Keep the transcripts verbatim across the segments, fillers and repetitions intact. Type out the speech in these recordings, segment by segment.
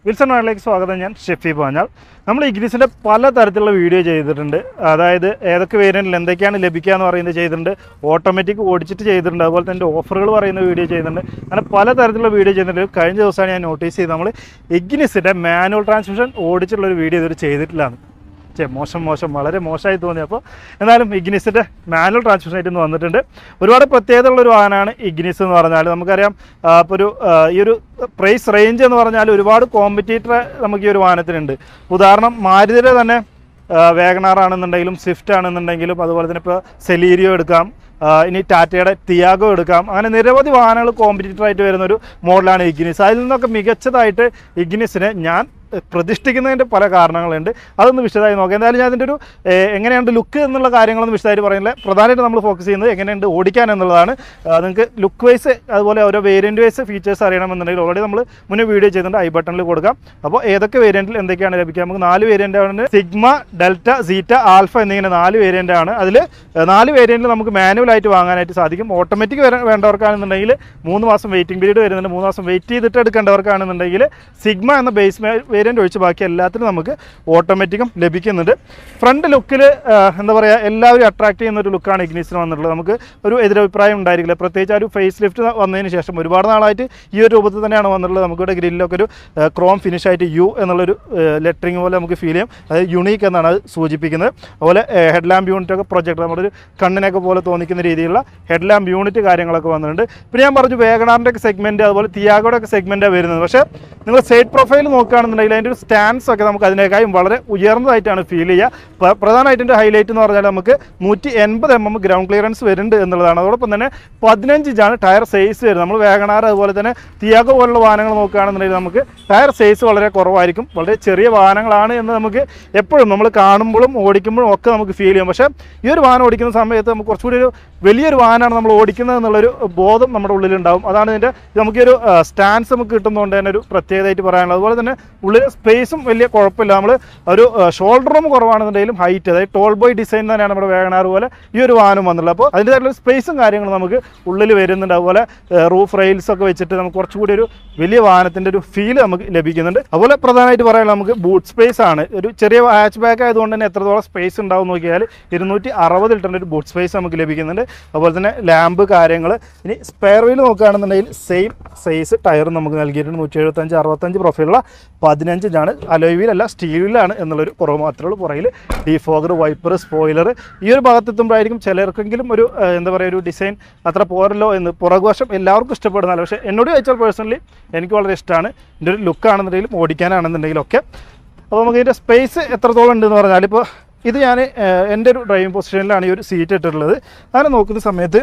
Wheelsandwagen സ്വാഗതം. ഞാൻ ഷെഫി പാഞ്ഞാൽ. നമ്മൾ ഇഗ്നിസിൻ്റെ പല തരത്തിലുള്ള വീഡിയോ ചെയ്തിട്ടുണ്ട്. അതായത് ഏതൊക്കെ വേരിയൻറ്റിൽ എന്തൊക്കെയാണ് ലഭിക്കുക എന്ന് പറയുന്നത് ചെയ്തിട്ടുണ്ട്, ഓട്ടോമാറ്റിക് ഓടിച്ചിട്ട് ചെയ്തിട്ടുണ്ട്, അതുപോലെ തന്നെ ഓഫറുകൾ പറയുന്ന വീഡിയോ ചെയ്യുന്നുണ്ട്. അങ്ങനെ പല തരത്തിലുള്ള വീഡിയോ ചെയ്യുന്നുണ്ട്. കഴിഞ്ഞ ദിവസമാണ് ഞാൻ നോട്ടീസ് ചെയ്ത് നമ്മൾ ഇഗ്നിസിൻ്റെ മാനുവൽ ട്രാൻസ്മിഷൻ ഓടിച്ചിട്ടുള്ളൊരു വീഡിയോ ഇതൊരു ചെയ്തിട്ടില്ലാന്ന്. ചേ മോശം മോശം വളരെ മോശമായി തോന്നി. അപ്പോൾ എന്നാലും ഇഗ്നിസിൻ്റെ മാനുവൽ ട്രാൻസ്മിഷൻ ആയിട്ട് വന്നിട്ടുണ്ട്. ഒരുപാട് പ്രത്യേകതയുള്ളൊരു വാഹനമാണ് ഇഗ്നിസ് എന്ന് പറഞ്ഞാൽ. നമുക്കറിയാം ഇപ്പോൾ ഒരു ഈ ഒരു പ്രൈസ് റേഞ്ച് എന്ന് പറഞ്ഞാൽ ഒരുപാട് കോമ്പറ്റീറ്റർ നമുക്ക് ഈ ഒരു വാഹനത്തിനുണ്ട്. ഉദാഹരണം മാരുതിയുടെ തന്നെ വാഗണാർ ആണെന്നുണ്ടെങ്കിലും സ്വിഫ്റ്റ് ആണെന്നുണ്ടെങ്കിലും അതുപോലെ തന്നെ ഇപ്പോൾ സെലീരിയോ എടുക്കാം, ഇനി ടാറ്റയുടെ ടിയാഗോ എടുക്കാം. അങ്ങനെ നിരവധി വാഹനങ്ങൾ കോമ്പറ്റീറ്ററായിട്ട് വരുന്നൊരു മോഡലാണ് ഇഗ്നിസ്. അതിൽ നിന്നൊക്കെ മികച്ചതായിട്ട് ഇഗ്നിസിനെ ഞാൻ പ്രതിഷ്ഠിക്കുന്നതിൻ്റെ പല കാരണങ്ങളുണ്ട്. അതൊന്ന് വിശദമായി നോക്കാം. എന്തായാലും ഞാൻ അതിൻ്റെ ഒരു എങ്ങനെയുണ്ട് ലുക്ക് എന്നുള്ള കാര്യങ്ങളൊന്നും വിശദമായിട്ട് പറയുന്നില്ല. പ്രധാനമായിട്ട് നമ്മൾ ഫോക്കസ് ചെയ്യുന്നത് എങ്ങനെയുണ്ട് ഓടിക്കാൻ എന്നുള്ളതാണ്. നിങ്ങൾക്ക് ലുക്ക് വൈസ് അതുപോലെ ഓരോ വേരിയൻറ്റ് വൈസ് ഫീച്ചേഴ്സ് അറിയണമെന്നുണ്ടെങ്കിൽ ഓൾറെഡി നമ്മൾ മുന്നേ വീഡിയോ ചെയ്യുന്നുണ്ട്, ഐ ബട്ടണിൽ കൊടുക്കാം. അപ്പോൾ ഏതൊക്കെ വേരിയൻറ്റിൽ എന്തൊക്കെയാണ് ലഭിക്കുക, നമുക്ക് നാല് വേരിയൻ്റാണ്. സിഗ്മ, ഡെൽറ്റ, സീറ്റ, ആൽഫ എന്നിങ്ങനെ നാല് വേരിയൻ്റാണ്. അതിൽ നാല് വേരിയൻറ്റിൽ നമുക്ക് മാനുവലായിട്ട് വാങ്ങാനായിട്ട് സാധിക്കും. ഓട്ടോമാറ്റിക് വേണ്ടവർക്കാണെന്നുണ്ടെങ്കിൽ മൂന്ന് മാസം വെയിറ്റിംഗ് പീരീഡ് വരുന്നുണ്ട്. മൂന്ന് മാസം വെയിറ്റ് ചെയ്തിട്ട് എടുക്കേണ്ടവർക്കാണെന്നുണ്ടെങ്കിൽ സിഗ്മ എന്ന ബേസ് വേരിയൻ്റ് ഒഴിച്ച് ബാക്കി എല്ലാത്തിനും നമുക്ക് ഓട്ടോമാറ്റിക്കും ലഭിക്കുന്നുണ്ട്. ഫ്രണ്ട് ലുക്കിൽ എന്താ പറയുക, എല്ലാവരും അട്രാക്ട് ചെയ്യുന്ന ഒരു ലുക്കാണ് ഇഗ്നിസിന് വന്നിട്ടുള്ളത്. നമുക്ക് ഒരു എതിരഭിപ്രായം ഉണ്ടായിരിക്കില്ല. പ്രത്യേകിച്ച് ആ ഒരു ഫേസ് ലിഫ്റ്റ് വന്നതിന് ശേഷം ഒരുപാട് നാളായിട്ട് ഈ ഒരു രൂപത്തിൽ തന്നെയാണ് വന്നിട്ടുള്ളത്. നമുക്കിവിടെ ഗ്രില്ലൊക്കെ ഒരു ക്രോം ഫിനിഷ് ആയിട്ട് യു എന്നുള്ളൊരു ലെറ്ററിങ് പോലെ നമുക്ക് ഫീൽ ചെയ്യും. അത് യുണീക്ക് എന്നാണ് അത് സൂചിപ്പിക്കുന്നത്. അതുപോലെ ഹെഡ് ലാമ്പ് യൂണിറ്റൊക്കെ പ്രൊജക്ട് നമ്മുടെ ഒരു കണ്ണിനൊക്കെ പോലെ തോന്നിക്കുന്ന രീതിയിലുള്ള ഹെഡ് ലാമ്പ് യൂണിറ്റ് കാര്യങ്ങളൊക്കെ വന്നിട്ടുണ്ട്. പിന്നെ ഞാൻ പറഞ്ഞു വേഗണാറിൻ്റെ ഒക്കെ സെഗ്മെൻറ്റ് അതുപോലെ ടിയാഗോയുടെ ഒക്കെ സെഗ്മെൻറ്റാണ് വരുന്നത്. പക്ഷേ നിങ്ങൾ സൈഡ് പ്രൊഫൈൽ നോക്കുകയാണെന്നുണ്ടെങ്കിൽ അതിൻ്റെ ഒരു സ്റ്റാൻസ് ഒക്കെ നമുക്ക് അതിനേക്കാളും വളരെ ഉയർന്നതായിട്ടാണ് ഫീൽ ചെയ്യുക. പ്രധാനമായിട്ട് ഹൈലൈറ്റ് എന്ന് പറഞ്ഞാൽ നമുക്ക് നൂറ്റി എൺപത് എം എം ഗ്രൗണ്ട് ക്ലിയറൻസ് വരുന്നുണ്ട് എന്നുള്ളതാണ്. അതോടൊപ്പം തന്നെ പതിനഞ്ച് ഇഞ്ചാണ് ടയർ സൈസ് വരുന്നത്. നമ്മൾ വേഗണാർ അതുപോലെ തന്നെ ടിയാഗോ പോലുള്ള വാഹനങ്ങൾ നോക്കുകയാണെന്നുണ്ടെങ്കിൽ നമുക്ക് ടയർ സൈസ് വളരെ കുറവായിരിക്കും. വളരെ ചെറിയ വാഹനങ്ങളാണ് എന്ന് നമുക്ക് എപ്പോഴും നമ്മൾ കാണുമ്പോഴും ഓടിക്കുമ്പോഴും ഒക്കെ നമുക്ക് ഫീൽ ചെയ്യും. പക്ഷേ ഈ ഒരു വാഹനം ഓടിക്കുന്ന സമയത്ത് നമുക്ക് കുറച്ചുകൂടി ഒരു വലിയൊരു വാഹനമാണ് നമ്മൾ ഓടിക്കുന്നത് എന്നുള്ളൊരു ബോധം നമ്മുടെ ഉള്ളിലുണ്ടാവും. അതാണ് ഇതിൻ്റെ നമുക്കൊരു സ്റ്റാൻസ് നമുക്ക് കിട്ടുന്നതുകൊണ്ട് തന്നെ ഒരു പ്രത്യേകതയായിട്ട് പറയാനുള്ളത്. അതുപോലെ തന്നെ ഉള്ളിൽ സ്പേസും വലിയ കുഴപ്പമില്ല. നമ്മൾ ഒരു ഷോൾഡർ റൂം കുറവാണെന്നുണ്ടെങ്കിലും ഹൈറ്റ്, അതായത് ടോൾ ബോയ് ഡിസൈൻ തന്നെയാണ് നമ്മുടെ വേഗണാർ പോലെ ഈ ഒരു വാഹനം വന്നുള്ളത്. അപ്പോൾ അതിൻ്റെതായിട്ടുള്ള സ്പേസും കാര്യങ്ങളും നമുക്ക് ഉള്ളിൽ വരുന്നുണ്ട്. അതുപോലെ റൂഫ് റെയിൽസ് ഒക്കെ വെച്ചിട്ട് നമുക്ക് കുറച്ചുകൂടി ഒരു വലിയ വാഹനത്തിൻ്റെ ഒരു ഫീൽ നമുക്ക് ലഭിക്കുന്നുണ്ട്. അതുപോലെ പ്രധാനമായിട്ട് പറയാനുള്ളത് നമുക്ക് ബൂട്ട് സ്പേസ് ആണ്. ഒരു ചെറിയ ഹാച്ച് ബാക്ക് ആയതുകൊണ്ട് തന്നെ എത്രത്തോളം സ്പേസ് ഉണ്ടാവും നോക്കിയാൽ ഇരുന്നൂറ്റി അറുപത് ലിറ്ററിൻ്റെ ഒരു ബൂട്ട് സ്പേസ് നമുക്ക് ലഭിക്കുന്നുണ്ട്. അതുപോലെ തന്നെ ലാമ്പ് കാര്യങ്ങൾ. ഇനി സ്പെയർ വീൽ നോക്കുകയാണെന്നുണ്ടെങ്കിൽ സെയിം സൈസ് ടയർ നമുക്ക് നൽകിയിട്ടുണ്ട്. നൂറ്റി എഴുപത്തഞ്ച് അറുപത്തഞ്ച് പ്രൊഫൈലുള്ള പതിനഞ്ചിഞ്ചാണ്. അലോയ് വീലല്ല, സ്റ്റീൽ വീലാണ് എന്നുള്ളൊരു കുറവ് മാത്രമേ ഉള്ളൂ. പുറയിൽ ഡീഫോഗർ, വൈപ്പർ, സ്പോയിലർ ഈ ഒരു ഭാഗത്തെത്തുമ്പോഴായിരിക്കും ചിലർക്കെങ്കിലും ഒരു എന്താ പറയുക ഒരു ഡിസൈൻ അത്ര പോരല്ലോ എന്ന്. പുറകുവശം എല്ലാവർക്കും ഇഷ്ടപ്പെടുന്നതല്ല, പക്ഷേ എന്നോട് ചോദിച്ചാൽ പേഴ്സണലി എനിക്ക് വളരെ ഇഷ്ടമാണ്. എൻ്റെ ഒരു ലുക്കാണെന്നുണ്ടെങ്കിലും ഓടിക്കാനാണെന്നുണ്ടെങ്കിലും ഒക്കെ. അപ്പോൾ നമുക്ക് ഇതിൻ്റെ സ്പേസ് എത്രത്തോളം ഉണ്ടെന്ന് പറഞ്ഞാൽ, ഇപ്പോൾ ഇത് ഞാൻ എൻ്റെ ഒരു ഡ്രൈവിംഗ് പൊസിഷനിലാണ് ഈ ഒരു സീറ്റ് ഇട്ടിട്ടുള്ളത്. അങ്ങനെ നോക്കുന്ന സമയത്ത്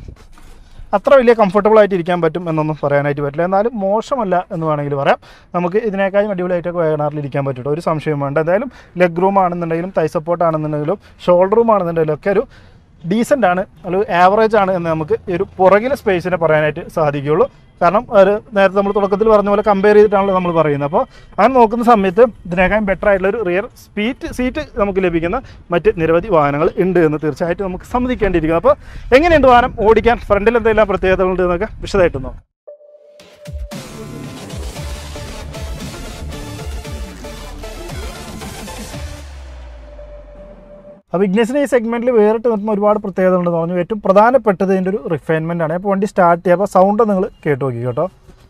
അത്ര വലിയ കംഫർട്ടബിൾ ആയിട്ട് ഇരിക്കാൻ പറ്റും എന്നൊന്നും പറയാനായിട്ട് പറ്റില്ല. എന്നാലും മോശമല്ല എന്ന് വേണമെങ്കിൽ പറയാം. നമുക്ക് ഇതിനേക്കാളും അടിപൊളിയായിട്ടൊക്കെ വേഗണാറിൽ ഇരിക്കാൻ പറ്റും, ഒരു സംശയം വേണ്ട. എന്തായാലും ലെഗ് റൂം ആണെന്നുണ്ടെങ്കിലും തൈ സപ്പോർട്ട് ആണെന്നുണ്ടെങ്കിലും ഷോൾഡർ റൂം ആണെന്നുണ്ടെങ്കിലും ഒക്കെ ഒരു ഡീസൻ്റ് ആണ്, അല്ലെങ്കിൽ ആവറേജ് ആണ് എന്ന് നമുക്ക് ഈ ഒരു പുറകിലെ സ്പേസിനെ പറയാനായിട്ട് സാധിക്കുകയുള്ളൂ. കാരണം ഒരു നേരത്തെ നമ്മൾ തുടക്കത്തിൽ പറഞ്ഞ പോലെ കമ്പയർ ചെയ്തിട്ടാണല്ലോ നമ്മൾ പറയുന്നത്. അപ്പോൾ അങ്ങനെ നോക്കുന്ന സമയത്ത് ഇതിനേക്കാളും ബെറ്റർ ആയിട്ടുള്ള ഒരു റിയർ സ്പീറ്റ് സീറ്റ് നമുക്ക് ലഭിക്കുന്ന മറ്റ് നിരവധി വാഹനങ്ങൾ ഉണ്ട് എന്ന് തീർച്ചയായിട്ടും നമുക്ക് സമ്മതിക്കേണ്ടിയിരിക്കുന്നു. അപ്പോൾ എങ്ങനെയുണ്ട് വാഹനം ഓടിക്കാൻ, ഫ്രണ്ടിൽ എന്തെല്ലാം പ്രത്യേകതകളുണ്ട് എന്നൊക്കെ വിശദമായിട്ട് നോക്കാം. അപ്പോൾ ഇഗ്നിസിന് ഈ സെഗ്മെൻറ്റിൽ വേറിട്ട് നിർത്തുന്ന ഒരുപാട് പ്രത്യേകതകളുണ്ടെന്ന് പറഞ്ഞു. ഏറ്റവും പ്രധാനപ്പെട്ടത് ഇതിൻ്റെ ഒരു റിഫൈൻമെൻ്റ് ആണ്. അപ്പോൾ വണ്ടി സ്റ്റാർട്ട് ചെയ്യുക, അപ്പോൾ സൗണ്ട് നിങ്ങൾ കേട്ട് നോക്കി കേട്ടോ.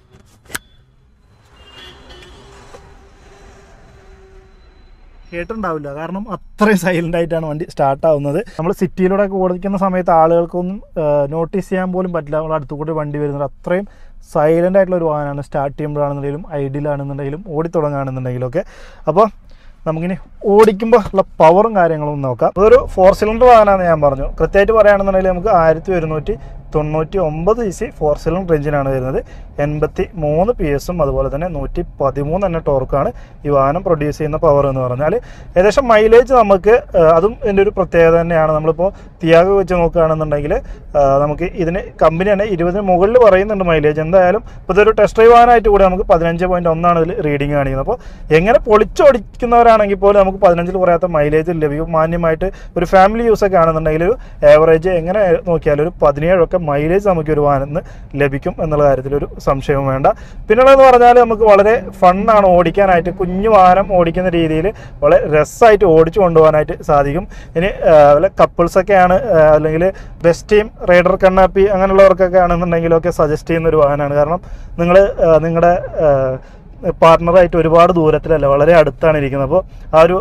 കേട്ടിട്ടുണ്ടാവില്ല, കാരണം അത്രയും സൈലൻ്റ് ആയിട്ടാണ് വണ്ടി സ്റ്റാർട്ടാവുന്നത്. നമ്മൾ സിറ്റിയിലൂടെ ഒക്കെ ഓടിക്കുന്ന സമയത്ത് ആളുകൾക്കൊന്നും നോട്ടീസ് ചെയ്യാൻ പോലും പറ്റില്ല നമ്മൾ അടുത്തു കൂടി വണ്ടി വരുന്നത്. അത്രയും സൈലൻ്റ് ആയിട്ടുള്ള ഒരു വാഹനമാണ്. സ്റ്റാർട്ട് ചെയ്യുമ്പോഴാണെന്നുണ്ടെങ്കിലും ഐഡിയലാണെന്നുണ്ടെങ്കിലും ഓടി തുടങ്ങുകയാണെന്നുണ്ടെങ്കിലും ഒക്കെ. അപ്പോൾ നമുക്കിനി ഓടിക്കുമ്പോൾ ഉള്ള പവറും കാര്യങ്ങളും നോക്കാം. അതൊരു ഫോർ സിലിണ്ടർ വാഹനമാണെന്ന് ഞാൻ പറഞ്ഞു. കൃത്യമായിട്ട് പറയുകയാണെന്നുണ്ടെങ്കിൽ നമുക്ക് ആയിരത്തി ഒരുന്നൂറ്റി തൊണ്ണൂറ്റി ഒമ്പത് ഇ സി ഫോർ സിലിണ്ടർ എഞ്ചിനാണ് വരുന്നത്. എൺപത്തി മൂന്ന് പി എസും അതുപോലെ തന്നെ നൂറ്റി പതിമൂന്ന് തന്നെ ടോർക്കാണ് ഈ വാഹനം പ്രൊഡ്യൂസ് ചെയ്യുന്ന പവർ എന്ന് പറഞ്ഞാൽ. ഏകദേശം മൈലേജ് നമുക്ക് അതും ഇതിൻ്റെ ഒരു പ്രത്യേകത തന്നെയാണ്. നമ്മളിപ്പോൾ ടിയാഗോ വെച്ച് നോക്കുകയാണെന്നുണ്ടെങ്കിൽ നമുക്ക് ഇതിന് കമ്പനി തന്നെ ഇരുപതിന് മുകളിൽ പറയുന്നുണ്ട് മൈലേജ്. എന്തായാലും ഇപ്പോൾ ഇതൊരു ടെസ്റ്റ് ഡ്രൈവ് വാഹനമായിട്ട് കൂടി നമുക്ക് പതിനഞ്ച് പോയിൻറ്റ് ഒന്നാണ് ഇതിൽ റീഡിങ് കാണിക്കുന്നത്. അപ്പോൾ എങ്ങനെ പൊളിച്ചോടിക്കുന്നവരാണെങ്കിൽ പോലും നമുക്ക് പതിനഞ്ചിൽ കുറയാത്ത മൈലേജ് ലഭിക്കും. മാന്യമായിട്ട് ഒരു ഫാമിലി യൂസൊക്കെ ആണെന്നുണ്ടെങ്കിൽ ഒരു ആവറേജ് എങ്ങനെ നോക്കിയാലും ഒരു പതിനേഴൊക്കെ മൈലേജ് നമുക്ക് ഒരു വാഹനത്തിന് ലഭിക്കും എന്നുള്ള കാര്യത്തിലൊരു സംശയവും വേണ്ട. പിന്നുള്ളതെന്ന് പറഞ്ഞാൽ നമുക്ക് വളരെ ഫണ്ണാണ് ഓടിക്കാനായിട്ട്. കുഞ്ഞു വാഹനം ഓടിക്കുന്ന രീതിയിൽ വളരെ രസമായിട്ട് ഓടിച്ചു കൊണ്ടുപോകാനായിട്ട് സാധിക്കും. ഇനി വല്ല കപ്പിൾസൊക്കെയാണ് അല്ലെങ്കിൽ ബെസ്റ്റ് ടീം റൈഡർ കണ്ണാപ്പി അങ്ങനെയുള്ളവർക്കൊക്കെ ആണെന്നുണ്ടെങ്കിലൊക്കെ സജസ്റ്റ് ചെയ്യുന്ന ഒരു വാഹനമാണ്. കാരണം നിങ്ങൾ നിങ്ങളുടെ പാർട്ട്ണറായിട്ട് ഒരുപാട് ദൂരത്തിലല്ല, വളരെ അടുത്താണ് ഇരിക്കുന്നത്. അപ്പോൾ ആ ഒരു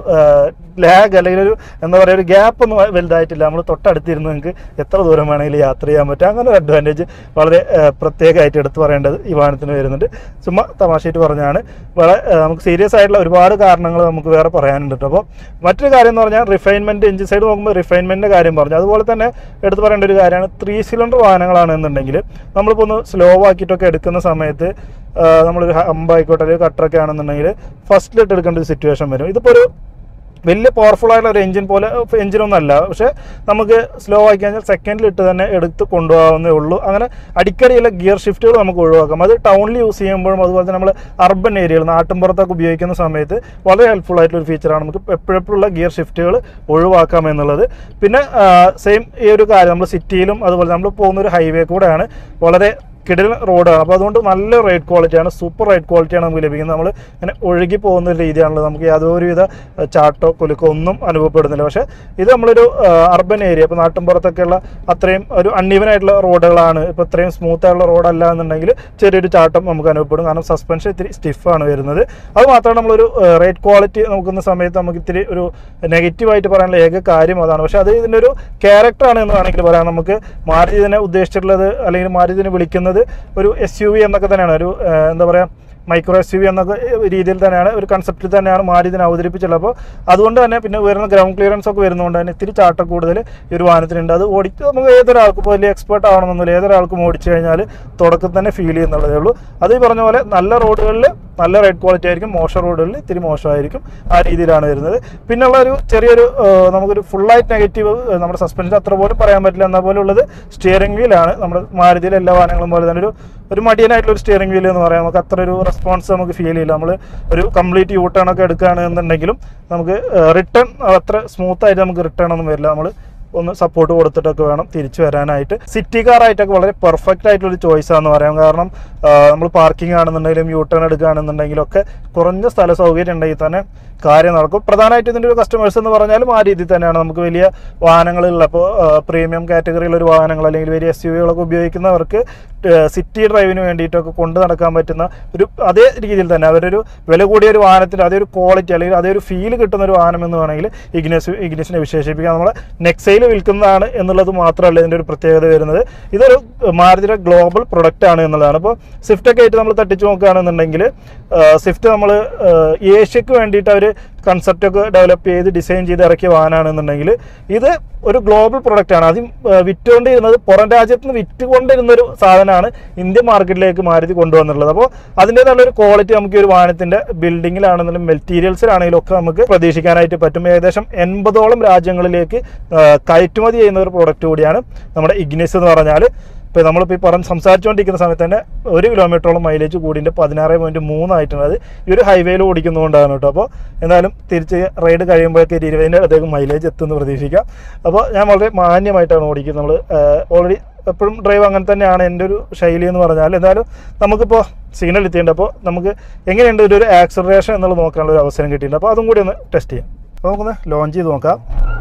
ലാഗ് അല്ലെങ്കിൽ ഒരു എന്താ പറയുക ഒരു ഗ്യാപ്പ് ഒന്നും വലുതായിട്ടില്ല. നമ്മൾ തൊട്ടടുത്തിരുന്ന് നിങ്ങൾക്ക് എത്ര ദൂരം വേണമെങ്കിലും യാത്ര ചെയ്യാൻ പറ്റും. അങ്ങനെ ഒരു അഡ്വാൻറ്റേജ് വളരെ പ്രത്യേകമായിട്ട് എടുത്ത് പറയേണ്ടത് ഈ വാഹനത്തിന് വരുന്നുണ്ട്. ചുമ്മാ തമാശയായിട്ട് പറഞ്ഞാണ്. വളരെ നമുക്ക് സീരിയസ് ആയിട്ടുള്ള ഒരുപാട് കാരണങ്ങൾ നമുക്ക് വേറെ പറയാനുണ്ട് കേട്ടോ. അപ്പോൾ മറ്റൊരു കാര്യം എന്ന് പറഞ്ഞാൽ റിഫൈൻമെൻറ്റ്, എഞ്ചിൻ സൈഡ് നോക്കുമ്പോൾ റിഫൈൻമെൻറ്റിൻ്റെ കാര്യം പറഞ്ഞു. അതുപോലെ തന്നെ എടുത്ത് പറയേണ്ട ഒരു കാര്യമാണ് ത്രീ സിലിണ്ടർ വാഹനങ്ങളാണെന്നുണ്ടെങ്കിൽ നമ്മളിപ്പോൾ ഒന്ന് സ്ലോ ആക്കിയിട്ടൊക്കെ എടുക്കുന്ന സമയത്ത് നമ്മളൊരു ഹമ്പായിക്കോട്ടെ അല്ലെങ്കിൽ കട്ടറൊക്കെ ആണെന്നുണ്ടെങ്കിൽ ഫസ്റ്റിലിട്ട് എടുക്കേണ്ട ഒരു സിറ്റുവേഷൻ വരും. ഇതിപ്പോൾ ഒരു വലിയ പവർഫുൾ ആയിട്ടുള്ള ഒരു എഞ്ചിൻ പോലെ എഞ്ചിനൊന്നും അല്ല, പക്ഷേ നമുക്ക് സ്ലോ ആക്കി കഴിഞ്ഞാൽ സെക്കൻഡിലിട്ട് തന്നെ എടുത്ത് കൊണ്ടുപോകാവുന്നേ ഉള്ളൂ. അങ്ങനെ അടിക്കടിയുള്ള ഗിയർ ഷിഫ്റ്റുകൾ നമുക്ക് ഒഴിവാക്കാം. അത് ടൗണിൽ യൂസ് ചെയ്യുമ്പോഴും അതുപോലെ തന്നെ നമ്മൾ അർബൻ ഏരിയകൾ നാട്ടിൻപുറത്തൊക്കെ ഉപയോഗിക്കുന്ന സമയത്ത് വളരെ ഹെൽപ്ഫുൾ ആയിട്ടുള്ള ഫീച്ചറാണ്. നമുക്ക് എപ്പോഴെപ്പോഴുള്ള ഗിയർ ഷിഫ്റ്റുകൾ ഒഴിവാക്കാം എന്നുള്ളത്. പിന്നെ സെയിം ഈ ഒരു കാര്യം നമ്മൾ സിറ്റിയിലും അതുപോലെ നമ്മൾ പോകുന്ന ഒരു ഹൈവേ കൂടെയാണ്, വളരെ കിടിലൻ റോഡാണ്. അപ്പോൾ അതുകൊണ്ട് നല്ല റൈഡ് ക്വാളിറ്റിയാണ്, സൂപ്പർ റൈഡ് ക്വാളിറ്റിയാണ് നമുക്ക് ലഭിക്കുന്നത്. നമ്മൾ ഇങ്ങനെ ഒഴുകി പോകുന്ന ഒരു രീതിയാണല്ലോ, നമുക്ക് യാതൊരുവിധ ചാട്ടോ കുലുക്കോ ഒന്നും അനുഭവപ്പെടുന്നില്ല. പക്ഷേ ഇത് നമ്മളൊരു അർബൻ ഏരിയ, ഇപ്പോൾ നാട്ടിൻപുറത്തൊക്കെയുള്ള അത്രയും ഒരു അൺഈവൻ ആയിട്ടുള്ള റോഡുകളാണ്. ഇപ്പോൾ ഇത്രയും സ്മൂത്ത് ആയിട്ടുള്ള റോഡല്ല എന്നുണ്ടെങ്കിൽ ചെറിയൊരു ചാട്ടം നമുക്ക് അനുഭവപ്പെടും. കാരണം സസ്പെൻഷൻ ഇത്തിരി സ്റ്റിഫാണ് വരുന്നത്. അത് മാത്രമാണ് നമ്മളൊരു റൈഡ് ക്വാളിറ്റി നോക്കുന്ന സമയത്ത് നമുക്ക് ഇത്തിരി ഒരു നെഗറ്റീവായിട്ട് പറയാനുള്ള ഏക കാര്യം അതാണ്. പക്ഷേ അത് ഇതിൻ്റെ ഒരു ക്യാരക്ടറാണ് എന്ന് വേണമെങ്കിൽ പറയാം. നമുക്ക് മാരുതി ഇതിനെ ഉദ്ദേശിച്ചിട്ടുള്ളത് അല്ലെങ്കിൽ മാരുതി ഇതിനെ വിളിക്കുന്നത് ഒരു എസ് യു വി എന്നൊക്കെ തന്നെയാണ്, ഒരു എന്താ പറയുക മൈക്രോ എസ് യു വി എന്നൊക്കെ രീതിയിൽ തന്നെയാണ്, ഒരു കൺസെപ്റ്റിൽ തന്നെയാണ് മാരുതി ഇതിനെ അവതരിപ്പിച്ചുള്ളത്. അപ്പോൾ അതുകൊണ്ട് തന്നെ പിന്നെ വരുന്ന ഗ്രൗണ്ട് ക്ലിയറൻസ് ഒക്കെ വരുന്നതുകൊണ്ട് തന്നെ ഇത്തിരി ചാട്ടം കൂടുതൽ ഈ ഒരു വാഹനത്തിനുണ്ട്. അത് ഓടിച്ച് നമുക്ക് ഏതൊരാൾക്കും ഇപ്പോൾ വലിയ എക്സ്പേർട്ട് ആവണമെന്നില്ല, ഏതൊരാൾക്കും ഓടിച്ചു കഴിഞ്ഞാൽ തുടക്കത്തിൽ തന്നെ ഫീൽ ചെയ്യുന്നുള്ളതേ ഉള്ളൂ. അത് ഈ പറഞ്ഞ പോലെ നല്ല റോഡുകളിൽ നല്ല റൈഡ് ക്വാളിറ്റി ആയിരിക്കും, മോശം റോഡുകളിൽ ഇത്തിരി മോശമായിരിക്കും, ആ രീതിയിലാണ് വരുന്നത്. പിന്നുള്ള ഒരു ചെറിയൊരു നമുക്കൊരു ഫുള്ളായിട്ട് നെഗറ്റീവ് നമ്മുടെ സസ്പെൻഷൻ അത്ര പോലും പറയാൻ പറ്റില്ല. എന്നാൽ പോലും ഉള്ളത് സ്റ്റിയറിംഗ് വീലാണ്. നമ്മുടെ മാരുതിയിലെ എല്ലാ വാഹനങ്ങളും പോലെ തന്നെ ഒരു ഒരു മടിയനായിട്ടുള്ള ഒരു സ്റ്റിയറിംഗ് വീൽ എന്ന് പറയാം. നമുക്ക് അത്ര ഒരു റെസ്പോൺസ് നമുക്ക് ഫീൽ ചെയ്യില്ല. നമ്മൾ ഒരു കംപ്ലീറ്റ് യൂ ടേൺ ഒക്കെ എടുക്കുകയാണെന്നുണ്ടെങ്കിലും നമുക്ക് റിട്ടേൺ അത്ര സ്മൂത്തായിട്ട് നമുക്ക് റിട്ടേൺ ഒന്നും വരില്ല. നമ്മൾ ഒന്ന് സപ്പോർട്ട് കൊടുത്തിട്ടൊക്കെ വേണം തിരിച്ചു വരാനായിട്ട്. സിറ്റി കാറായിട്ടൊക്കെ വളരെ പെർഫെക്റ്റ് ആയിട്ടുള്ളൊരു ചോയ്സാണെന്ന് പറയാം. കാരണം നമ്മൾ പാർക്കിംഗ് ആണെന്നുണ്ടെങ്കിലും യൂ ടേൺ എടുക്കുകയാണെന്നുണ്ടെങ്കിലും ഒക്കെ കുറഞ്ഞ സ്ഥല സൗകര്യം ഉണ്ടെങ്കിൽ തന്നെ കാര്യം നടക്കും. പ്രധാനമായിട്ട് ഇതിൻ്റെ ഒരു കസ്റ്റമേഴ്സ് എന്ന് പറഞ്ഞാലും ആ രീതിയിൽ തന്നെയാണ്. നമുക്ക് വലിയ വാഹനങ്ങളുള്ള ഇപ്പോൾ പ്രീമിയം കാറ്റഗറിയിലൊരു വാഹനങ്ങൾ അല്ലെങ്കിൽ വലിയ എസ് യു വികളൊക്കെ ഉപയോഗിക്കുന്നവർക്ക് സിറ്റി ഡ്രൈവിന് വേണ്ടിയിട്ടൊക്കെ കൊണ്ട് നടക്കാൻ പറ്റുന്ന ഒരു അതേ രീതിയിൽ തന്നെ അവരൊരു വില കൂടിയ ഒരു വാഹനത്തിൻ്റെ അതേ ഒരു ക്വാളിറ്റി അല്ലെങ്കിൽ അതേ ഒരു ഫീൽ കിട്ടുന്ന ഒരു വാഹനം എന്ന് വേണമെങ്കിൽ ഇഗ്നിസ് ഇഗ്നിസിനെ വിശേഷിപ്പിക്കാം. നമ്മളെ നെക്സയിൽ വിൽക്കുന്നതാണ് എന്നുള്ളത് മാത്രമല്ല ഇതിൻ്റെ ഒരു പ്രത്യേകത വരുന്നത്. ഇതൊരു മാരുതിയുടെ ഗ്ലോബൽ പ്രൊഡക്റ്റ് ആണ് എന്നുള്ളതാണ്. ഇപ്പോൾ സ്വിഫ്റ്റൊക്കെ ആയിട്ട് നമ്മൾ തട്ടിച്ച് നോക്കുകയാണെന്നുണ്ടെങ്കിൽ സ്വിഫ്റ്റ് നമ്മൾ ഏഷ്യക്ക് വേണ്ടിയിട്ട് അവർ കൺസെപ്റ്റൊക്കെ ഡെവലപ്പ് ചെയ്ത് ഡിസൈൻ ചെയ്ത് ഇറക്കിയ വാഹനമാണെന്നുണ്ടെങ്കിൽ ഇത് ഒരു ഗ്ലോബൽ പ്രൊഡക്റ്റാണ്. ആദ്യം വിറ്റുകൊണ്ടിരുന്നത് പുറം രാജ്യത്ത് നിന്ന് വിറ്റുകൊണ്ടിരുന്നൊരു സാധനമാണ് ഇന്ത്യൻ മാർക്കറ്റിലേക്ക് മാരുതി കൊണ്ടുവന്നിട്ടുള്ളത്. അപ്പോൾ അതിൻ്റേതായുള്ള ഒരു ക്വാളിറ്റി നമുക്ക് ഈ ഒരു വാഹനത്തിൻ്റെ ബിൽഡിങ്ങിലാണെങ്കിലും മെറ്റീരിയൽസിലാണെങ്കിലും ഒക്കെ നമുക്ക് പ്രതീക്ഷിക്കാനായിട്ട് പറ്റും. ഏകദേശം എൺപതോളം രാജ്യങ്ങളിലേക്ക് കയറ്റുമതി ചെയ്യുന്ന ഒരു പ്രൊഡക്റ്റ് കൂടിയാണ് നമ്മുടെ ഇഗ്നിസ് എന്ന് പറഞ്ഞാൽ. ഇപ്പോൾ നമ്മളിപ്പോൾ ഈ പറഞ്ഞ് സംസാരിച്ചുകൊണ്ടിരിക്കുന്ന സമയത്ത് തന്നെ ഒരു കിലോമീറ്ററോളം മൈലേജ് കൂടിൻ്റെ പതിനാറ് പോയിൻറ്റ് മൂന്നായിട്ടുണ്ട്. അത് ഈ ഒരു ഹൈവേയിൽ ഓടിക്കുന്നതുകൊണ്ടാണ് കേട്ടോ. അപ്പോൾ എന്തായാലും തിരിച്ച് റൈഡ് കഴിയുമ്പോഴേക്ക് ഇരുപതിൻ്റെ അടുത്തേക്ക് മൈലേജ് എത്തുമെന്ന് പ്രതീക്ഷിക്കാം. അപ്പോൾ ഞാൻ വളരെ മാന്യമായിട്ടാണ് ഓടിക്കുന്നത്. നമ്മൾ ഓൾറെഡി എപ്പോഴും ഡ്രൈവ് അങ്ങനെ തന്നെയാണ് എൻ്റെ ഒരു ശൈലി എന്ന് പറഞ്ഞാൽ. എന്തായാലും നമുക്കിപ്പോൾ സിഗ്നൽ എത്തിയിട്ടുണ്ട്. അപ്പോൾ നമുക്ക് എങ്ങനെയുണ്ട് ഒരു ആക്സലറേഷൻ എന്നുള്ളത് നോക്കാനുള്ള ഒരു അവസരം കിട്ടിയിട്ടുണ്ട്. അപ്പോൾ അതും കൂടി ഒന്ന് ടെസ്റ്റ് ചെയ്യാം. അപ്പോൾ നമുക്കൊന്ന് ലോഞ്ച് ചെയ്ത് നോക്കാം.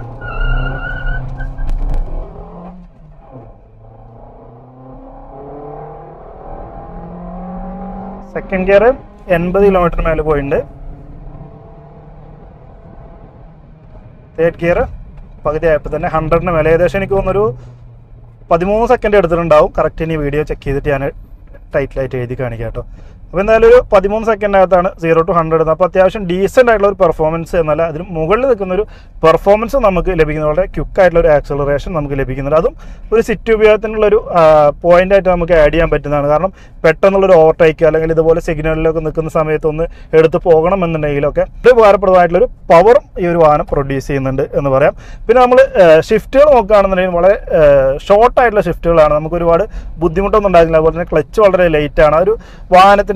സെക്കൻഡ് ഗിയർ എൺപത് കിലോമീറ്റർ മേലെ പോയിട്ടുണ്ട്. തേർഡ് ഗിയർ പകുതി ആയപ്പോൾ തന്നെ ഹൺഡ്രഡിന് മേലെ, ഏകദേശം എനിക്ക് തോന്നുന്നൊരു പതിമൂന്ന് സെക്കൻഡ് എടുത്തിട്ടുണ്ടാവും. കറക്റ്റ് ഇനി വീഡിയോ ചെക്ക് ചെയ്തിട്ട് ഞാൻ ടൈറ്റിലായിട്ട് എഴുതി കാണിക്കാം കേട്ടോ. അപ്പോൾ എന്തായാലും ഒരു പതിമൂന്ന് സെക്കൻഡിനകത്താണ് സീറോ ടു ഹൺഡ്രഡ്. അപ്പോൾ അത്യാവശ്യം ഡീസൻ്റ് ആയിട്ടുള്ള ഒരു പെർഫോമൻസ് എന്നല്ല അതിന് മുകളിൽ നിൽക്കുന്ന ഒരു പെർഫോമൻസ് നമുക്ക് ലഭിക്കുന്നത്. വളരെ ക്വിക്കായിട്ടുള്ള ഒരു ആക്സലറേഷൻ നമുക്ക് ലഭിക്കുന്നുണ്ട്. അതും ഒരു സിറ്റി ഉപയോഗത്തിനുള്ളൊരു പോയിൻ്റായിട്ട് നമുക്ക് ആഡ് ചെയ്യാൻ പറ്റുന്നതാണ്. കാരണം പെട്ടെന്നുള്ളൊരു ഓവർടേക്ക് അല്ലെങ്കിൽ ഇതുപോലെ സിഗ്നലിലൊക്കെ നിൽക്കുന്ന സമയത്ത് ഒന്ന് എടുത്ത് പോകണം എന്നുണ്ടെങ്കിലൊക്കെ ഇത് ഉപകാരപ്രദമായിട്ടുള്ളൊരു പവറും ഈ ഒരു വാഹനം പ്രൊഡ്യൂസ് ചെയ്യുന്നുണ്ട് എന്ന് പറയാം. പിന്നെ നമ്മൾ ഷിഫ്റ്റുകൾ നോക്കുകയാണെന്നുണ്ടെങ്കിൽ വളരെ ഷോർട്ടായിട്ടുള്ള ഷിഫ്റ്റുകളാണ്. നമുക്ക് ഒരുപാട് ബുദ്ധിമുട്ടൊന്നും ഉണ്ടാകില്ല. അതുപോലെ തന്നെ ക്ലച്ച് വളരെ ലൈറ്റാണ്. ഒരു വാഹനത്തിന്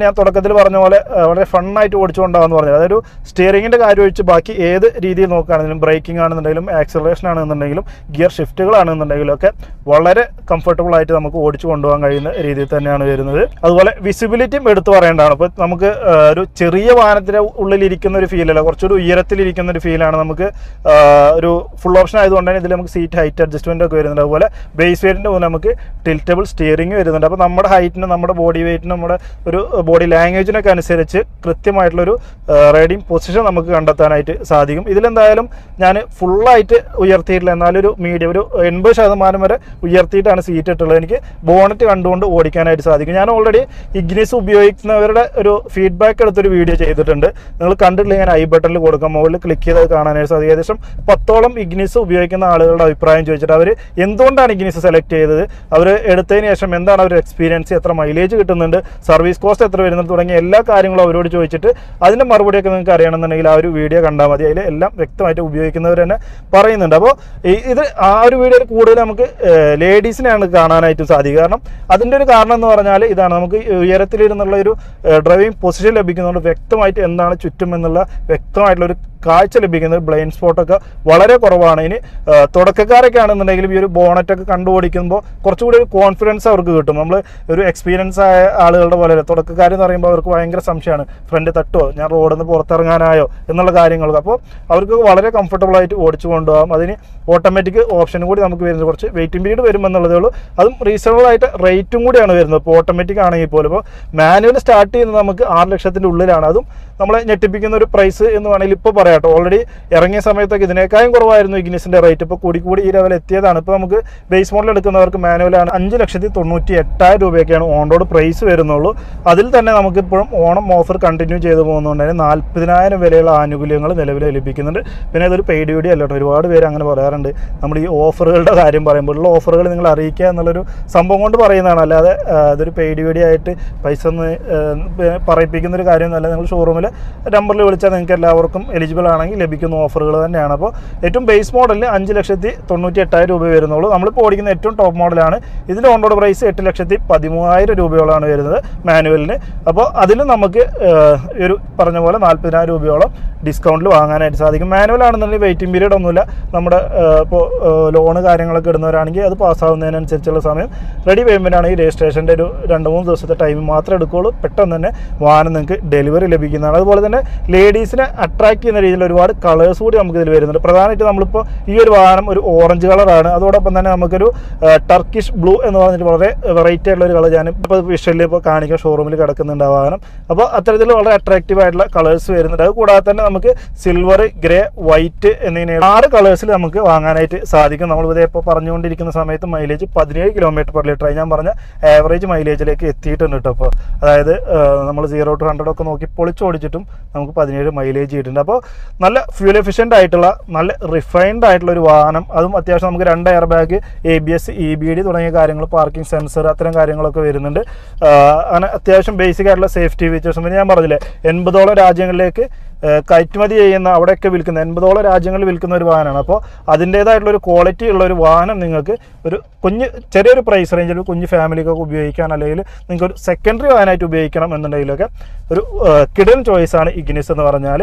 ഞാൻ തുടക്കത്തിൽ പറഞ്ഞ പോലെ വളരെ ഫണ്ണായിട്ട് ഓടിച്ചുകൊണ്ടാകുമെന്ന് പറഞ്ഞത്. അതൊരു സ്റ്റിയറിങ്ങിൻ്റെ കാര്യം ഒഴിച്ച് ബാക്കി ഏത് രീതിയിൽ നോക്കുകയാണെങ്കിലും ബ്രേക്കിംഗ് ആണെന്നുണ്ടെങ്കിലും ആക്സിലറേഷൻ ആണെന്നുണ്ടെങ്കിലും ഗിയർ ഷിഫ്റ്റുകളാണെന്നുണ്ടെങ്കിലും ഒക്കെ വളരെ കംഫർട്ടബിൾ ആയിട്ട് നമുക്ക് ഓടിച്ചു കൊണ്ടുപോകാൻ കഴിയുന്ന രീതിയിൽ തന്നെയാണ് വരുന്നത്. അതുപോലെ വിസിബിലിറ്റിയും എടുത്തു പറയേണ്ടതാണ്. ഇപ്പോൾ നമുക്ക് ഒരു ചെറിയ വാഹനത്തിൻ്റെ ഉള്ളിലിരിക്കുന്ന ഒരു ഫീലല്ല, കുറച്ചൊരു ഉയരത്തിലിരിക്കുന്ന ഒരു ഫീലാണ് നമുക്ക്. ഒരു ഫുൾ ഓപ്ഷൻ ആയതുകൊണ്ട് തന്നെ ഇതിൽ നമുക്ക് സീറ്റ് ഹൈറ്റ് അഡ്ജസ്റ്റ്മെൻ്റ് ഒക്കെ വരുന്നുണ്ട്. അതുപോലെ ബേസ് വെയിറ്റിൻ്റെ പോലെ നമുക്ക് ടിൽറ്റബിൾ സ്റ്റിയറിംഗ് വരുന്നുണ്ട്. അപ്പോൾ നമ്മുടെ ഹൈറ്റിനും നമ്മുടെ ബോഡി വെയിറ്റിനും നമ്മുടെ ഒരു ബോഡി ലാംഗ്വേജിനൊക്കെ അനുസരിച്ച് കൃത്യമായിട്ടുള്ളൊരു റൈഡിങ് പൊസിഷൻ നമുക്ക് കണ്ടെത്താനായിട്ട് സാധിക്കും. ഇതിലെന്തായാലും ഞാൻ ഫുള്ളായിട്ട് ഉയർത്തിയിട്ടില്ല, എന്നാലൊരു മീഡിയം ഒരു എൺപത് ശതമാനം വരെ ഉയർത്തിയിട്ടാണ് സീറ്റ് ഇട്ടുള്ളത്. എനിക്ക് ബോണറ്റ് കണ്ടുകൊണ്ട് ഓടിക്കാനായിട്ട് സാധിക്കും. ഞാൻ ഓൾറെഡി ഇഗ്നിസ് ഉപയോഗിക്കുന്നവരുടെ ഒരു ഫീഡ്ബാക്ക് എടുത്തൊരു വീഡിയോ ചെയ്തിട്ടുണ്ട്. നിങ്ങൾ കണ്ടിട്ടില്ല, ഞാൻ ഐ ബട്ടണിൽ കൊടുക്കാം, മുകളിൽ ക്ലിക്ക് ചെയ്ത് കാണാനായിട്ട് സാധിക്കും. ഏകദേശം പത്തോളം ഇഗ്നിസ് ഉപയോഗിക്കുന്ന ആളുകളുടെ അഭിപ്രായം ചോദിച്ചിട്ട് അവർ എന്തുകൊണ്ടാണ് ഇഗ്നിസ് സെലക്ട് ചെയ്തത്, അവർ എടുത്തതിന് ശേഷം എന്താണ് അവരുടെ എക്സ്പീരിയൻസ്, എത്ര മൈലേജ് കിട്ടുന്നുണ്ട്, സർവീസ് കോസ്റ്റ് എത്ര വരുന്നത് തുടങ്ങിയ എല്ലാ കാര്യങ്ങളും അവരോട് ചോദിച്ചിട്ട് അതിൻ്റെ മറുപടിയൊക്കെ നിങ്ങൾക്ക് അറിയണമെന്നുണ്ടെങ്കിൽ ആ ഒരു വീഡിയോ കണ്ടാൽ മതി. അതിൽ എല്ലാം വ്യക്തമായിട്ട് ഉപയോഗിക്കുന്നവർ തന്നെ പറയുന്നുണ്ട്. അപ്പോൾ ഇത് ആ ഒരു വീഡിയോയിൽ കൂടുതൽ നമുക്ക് ലേഡീസിനെയാണ് കാണാനായിട്ട് സാധിക്കുക. കാരണം അതിൻ്റെ ഒരു കാരണം എന്ന് പറഞ്ഞാൽ ഇതാണ്, നമുക്ക് ഉയരത്തിലിരുന്നുള്ള ഒരു ഡ്രൈവിംഗ് പൊസിഷൻ ലഭിക്കുന്നതുകൊണ്ട് വ്യക്തമായിട്ട് എന്താണ് ചുറ്റും എന്നുള്ള വ്യക്തമായിട്ടുള്ളൊരു കാഴ്ച ലഭിക്കുന്നത്. ബ്ലൈൻഡ് സ്പോട്ടൊക്കെ വളരെ കുറവാണ്. ഇനി തുടക്കക്കാരൊക്കെ ആണെന്നുണ്ടെങ്കിലും ഈ ഒരു ബോണറ്റൊക്കെ കണ്ടു ഓടിക്കുമ്പോൾ കുറച്ചുകൂടി ഒരു കോൺഫിഡൻസ് അവർക്ക് കിട്ടും. നമ്മൾ ഒരു എക്സ്പീരിയൻസ് ആയ ആളുകളുടെ പോലെ തുടക്കക്കാരെന്ന് പറയുമ്പോൾ അവർക്ക് ഭയങ്കര സംശയമാണ്, ഫ്രണ്ട് തട്ടുമോ, ഞാൻ റോഡിൽ നിന്ന് പുറത്തിറങ്ങാനായോ എന്നുള്ള കാര്യങ്ങളൊക്കെ. അപ്പോൾ അവർക്ക് വളരെ കംഫർട്ടബിൾ ആയിട്ട് ഓടിച്ചു കൊണ്ടുപോകാം. അതിന് ഓട്ടോമാറ്റിക് ഓപ്ഷനും കൂടി നമുക്ക് വരുന്നത്, കുറച്ച് വെയിറ്റിംഗ് പീരീഡ് വരുമെന്നുള്ളതേ ഉള്ളൂ. അതും റീസണബിൾ ആയിട്ട് റേറ്റും കൂടിയാണ് വരുന്നത്. ഇപ്പോൾ ഓട്ടോമാറ്റിക് ആണെങ്കിൽ പോലും ഇപ്പോൾ മാനുവൽ സ്റ്റാർട്ട് ചെയ്യുന്നത് നമുക്ക് ആറ് ലക്ഷത്തിൻ്റെ ഉള്ളിലാണ്. അതും നമ്മളെ ഞെട്ടിപ്പിക്കുന്ന ഒരു പ്രൈസ് എന്ന് വേണമെങ്കിൽ ഇപ്പോൾ പറയാം കേട്ടോ. ഓൾറെഡി ഇറങ്ങിയ സമയത്തൊക്കെ ഇതിനേക്കാളും കുറവായിരുന്നു ഇഗ്നിസിൻ്റെ റേറ്റ്. ഇപ്പോൾ കൂടി കൂടി ഈ ലെവൽ എത്തിയതാണ്. ഇപ്പോൾ നമുക്ക് ബേസ് മോഡൽ എടുക്കുന്നവർക്ക് മാനുവലാണ് അഞ്ച് ലക്ഷത്തി തൊണ്ണൂറ്റി എട്ടായിരം രൂപയൊക്കെയാണ് ഓൺ റോഡ് പ്രൈസ് വരുന്നുള്ളൂ. അതിൽ തന്നെ നമുക്കിപ്പോഴും ഓണം ഓഫർ കണ്ടിന്യൂ ചെയ്തു പോകുന്നതുകൊണ്ട് തന്നെ നാൽപ്പതിനായിരം വരെയുള്ള ആനുകൂല്യങ്ങൾ നിലവിൽ ലഭിക്കുന്നുണ്ട്. പിന്നെ അതൊരു പെയ്ഡ് വീഡിയോ അല്ല കേട്ടോ. ഒരുപാട് പേര് അങ്ങനെ പറയാറുണ്ട്, നമ്മൾ ഈ ഓഫറുകളുടെ കാര്യം പറയുമ്പോൾ ഉള്ള ഓഫറുകൾ നിങ്ങൾ അറിയിക്കുക എന്നുള്ളൊരു സംഭവം കൊണ്ട് പറയുന്നതാണ്, അല്ലാതെ അതൊരു പെയ്ഡ് വീഡിയോ ആയിട്ട് പൈസ ഒന്ന് പറയിപ്പിക്കുന്നൊരു കാര്യമൊന്നുമല്ല. നിങ്ങൾ ഷോറൂമിൽ നമ്പറിൽ വിളിച്ചാൽ നിങ്ങൾക്ക് എല്ലാവർക്കും എലിജിബിൾ ആണെങ്കിൽ ലഭിക്കുന്ന ഓഫറുകൾ തന്നെയാണ്. അപ്പോൾ ഏറ്റവും ബേസ് മോഡലിൽ അഞ്ച് ലക്ഷത്തി തൊണ്ണൂറ്റി എട്ടായിരം രൂപ വരുന്നുള്ളൂ. നമ്മളിപ്പോൾ ഓടിക്കുന്ന ഏറ്റവും ടോപ്പ് മോഡലാണ്. ഇതിൽ ഓൺ റോഡ് പ്രൈസ് എട്ട് ലക്ഷത്തി പതിമൂവായിരം രൂപയോളാണ് വരുന്നത് മാനുവലിന്. അപ്പോൾ അതിൽ നമുക്ക് ഒരു പറഞ്ഞ പോലെ നാൽപ്പതിനായിരം രൂപയോളം ഡിസ്കൗണ്ടിൽ വാങ്ങാനായിട്ട് സാധിക്കും. മാനുവൽ ആണെന്നുണ്ടെങ്കിൽ വെയിറ്റിംഗ് പീരീഡ് ഒന്നുമില്ല. നമ്മുടെ ഇപ്പോൾ ലോണ് കാര്യങ്ങളൊക്കെ ഇടുന്നവരാണെങ്കിൽ അത് പാസ്സാവുന്നതിനനുസരിച്ചുള്ള സമയം, റെഡി പേയ്മെൻ്റ് ആണെങ്കിൽ രജിസ്ട്രേഷൻ്റെ ഒരു രണ്ട് മൂന്ന് ദിവസത്തെ ടൈം മാത്രമേ എടുക്കുകയുള്ളൂ. പെട്ടെന്ന് തന്നെ വാഹനം നിങ്ങൾക്ക് ഡെലിവറി ലഭിക്കുന്നതാണ്. അതുപോലെ തന്നെ ലേഡീസിനെ അട്രാക്ട് ചെയ്യുന്ന രീതിയിൽ ഒരുപാട് കളേഴ്സ് കൂടി നമുക്ക് ഇതിൽ വരുന്നുണ്ട്. പ്രധാനമായിട്ട് നമ്മളിപ്പോൾ ഈ ഒരു വാഹനം ഒരു ഓറഞ്ച് കളറാണ്. അതോടൊപ്പം തന്നെ നമുക്കൊരു ടർക്കിഷ് ബ്ലൂ എന്ന് പറഞ്ഞിട്ട് വളരെ വെറൈറ്റി ആയിട്ടുള്ള ഒരു കളർ ഞാൻ ഇപ്പോൾ വിഷ്വലിൽ ഇപ്പോൾ കാണിക്കാൻ ഷോറൂമിൽ കിടക്കുന്നുണ്ട് ആ വാഹനം. അപ്പോൾ അത്തരത്തിൽ വളരെ അട്രാക്റ്റീവ് ആയിട്ടുള്ള കളേഴ്സ് വരുന്നുണ്ട്. അത് കൂടാതെ തന്നെ നമുക്ക് സിൽവർ, ഗ്രേ, വൈറ്റ് എന്നിങ്ങനെ ആറ് കളേഴ്സിൽ നമുക്ക് വാങ്ങാനായിട്ട് സാധിക്കും. നമ്മളിത് ഇപ്പോൾ പറഞ്ഞുകൊണ്ടിരിക്കുന്ന സമയത്ത് മൈലേജ് പതിനേഴ് കിലോമീറ്റർ പെർ ലിറ്റർ ആയി ഞാൻ പറഞ്ഞ ആവറേജ് മൈലേജിലേക്ക് എത്തിയിട്ടുണ്ട് കേട്ടോ. അപ്പോൾ അതായത് നമ്മൾ സീറോ ടു ഹൺഡ്രഡ് ഒക്കെ നോക്കി പൊളിച്ചോടിച്ചിട്ടും നമുക്ക് പതിനേഴ് മൈലേജ് കിട്ടുന്നുണ്ട്. അപ്പോൾ നല്ല ഫ്യൂൽ എഫിഷ്യൻ്റ് ആയിട്ടുള്ള നല്ല റിഫൈൻഡ് ആയിട്ടുള്ള ഒരു വാഹനം. അതും അത്യാവശ്യം നമുക്ക് രണ്ട് air bag, A B S, E B D തുടങ്ങിയ കാര്യങ്ങൾ, പാർക്കിംഗ് സെൻസർ, അത്തരം കാര്യങ്ങളൊക്കെ വരുന്നുണ്ട്. അങ്ങനെ അത്യാവശ്യം ബേസിക് ആയിട്ടുള്ള സേഫ്റ്റി ഫീച്ചേഴ്സും. പിന്നെ ഞാൻ പറഞ്ഞില്ലേ എൺപതോളം രാജ്യങ്ങളിലേക്ക് കയറ്റുമതി ചെയ്യുന്ന അവിടെയൊക്കെ വിൽക്കുന്ന എൺപതോളം രാജ്യങ്ങളിൽ വിൽക്കുന്ന ഒരു വാഹനമാണ്. അപ്പോൾ അതിൻ്റേതായിട്ടുള്ളൊരു ക്വാളിറ്റി ഉള്ള ഒരു വാഹനം നിങ്ങൾക്ക് ഒരു കുഞ്ഞ് ചെറിയൊരു പ്രൈസ് റേഞ്ചിൽ കുഞ്ഞ് ഫാമിലിക്കൊക്കെ ഉപയോഗിക്കാൻ, അല്ലെങ്കിൽ നിങ്ങൾക്ക് ഒരു സെക്കൻഡറി വാഹനമായിട്ട് ഉപയോഗിക്കണം എന്നുണ്ടെങ്കിലൊക്കെ ഒരു കിഡൻ ചോയ്സാണ് ഇഗ്നിസ് എന്ന് പറഞ്ഞാൽ.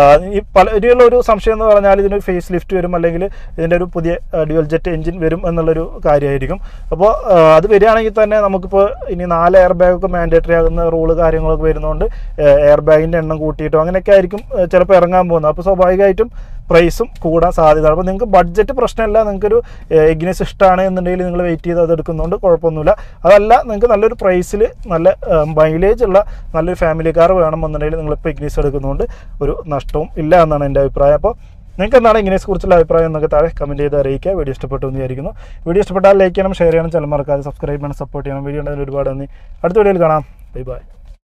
ഈ പല ഇതിലുള്ള ഒരു സംശയം എന്ന് പറഞ്ഞാൽ ഇതിനൊരു ഫേസ് ലിഫ്റ്റ് വരും, അല്ലെങ്കിൽ ഇതിൻ്റെ ഒരു പുതിയ ഡ്യുവൽ ജെറ്റ് എഞ്ചിൻ വരും എന്നുള്ളൊരു കാര്യമായിരിക്കും. അപ്പോൾ അത് വരികയാണെങ്കിൽ തന്നെ നമുക്കിപ്പോൾ ഇനി നാല് എയർ ബാഗൊക്കെ മാൻഡേറ്ററി ആകുന്ന റൂള് കാര്യങ്ങളൊക്കെ വരുന്നതുകൊണ്ട് എയർ ബാഗിൻ്റെ എണ്ണം കൂട്ടിയിട്ടോ അങ്ങനെയൊക്കെ ആയിരിക്കും ചിലപ്പോൾ ഇറങ്ങാൻ പോകുന്നത്. അപ്പോൾ സ്വാഭാവികമായിട്ടും പ്രൈസും കൂടാൻ സാധ്യതയാണ്. അപ്പോൾ നിങ്ങൾക്ക് ബഡ്ജറ്റ് പ്രശ്നമല്ല, നിങ്ങൾക്കൊരു ഇഗ്നിസ് ഇഷ്ടമാണ് എന്നുണ്ടെങ്കിൽ നിങ്ങൾ വെയിറ്റ് ചെയ്ത് അത് എടുക്കുന്നതുകൊണ്ട് കുഴപ്പമൊന്നുമില്ല. അതല്ല നിങ്ങൾക്ക് നല്ലൊരു പ്രൈസിൽ നല്ല മൈലേജ് ഉള്ള നല്ലൊരു ഫാമിലി കാർ വേണമെന്നുണ്ടെങ്കിൽ നിങ്ങളിപ്പോൾ ഇഗ്നിസ് എടുക്കുന്നതുകൊണ്ട് ഒരു നഷ്ടവും ഇല്ല എന്നാണ് എൻ്റെ അഭിപ്രായം. അപ്പോൾ നിങ്ങൾക്ക് എന്താണ് ഇഗ്നിസിനെ കുറിച്ചുള്ള അഭിപ്രായം എന്നൊക്കെ താഴെ കമൻറ്റ് ചെയ്ത് അറിയിക്കുക. വീഡിയോ ഇഷ്ടപ്പെട്ടു എന്ന് വിചാരിക്കുന്നു. വീഡിയോ ഇഷ്ടപ്പെട്ടാൽ ലൈക്ക് ചെയ്യണം, ഷെയർ ചെയ്യണം, ചാനൽ മറക്കാതെ സബ്സ്ക്രൈബ് ചെയ്യണം, സപ്പോർട്ട് ചെയ്യണം. വീഡിയോ ഉണ്ടെങ്കിൽ ഒരുപാട് നന്ദി. അടുത്ത വീഡിയോയിൽ കാണാം. Bye by.